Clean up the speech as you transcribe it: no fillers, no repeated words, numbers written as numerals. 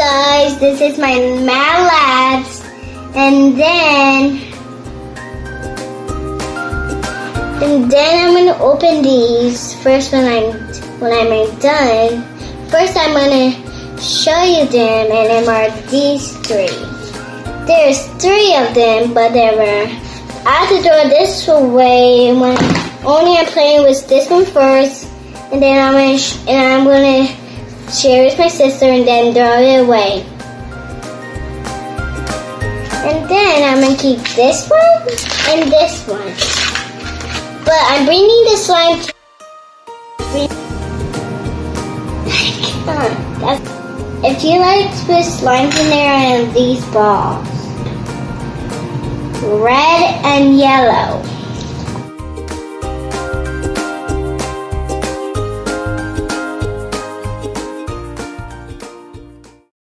guys, this is my Mad Labs, and then I'm gonna open these first when I'm done. First I'm gonna show you them, and them are these three. There's three of them, but I have to throw this away. Only I'm playing with this one first, and then I'm gonna share with my sister and then throw it away. And then I'm gonna keep this one and this one. But I'm bringing the slime to if you like to put slimes in there, I have these balls. Red and yellow.